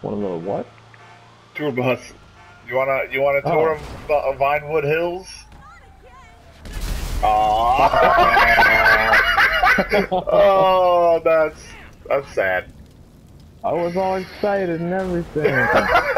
One of the what? Tour bus. You wanna tour of Vinewood Hills? Aww. Oh, that's sad. I was all excited and everything.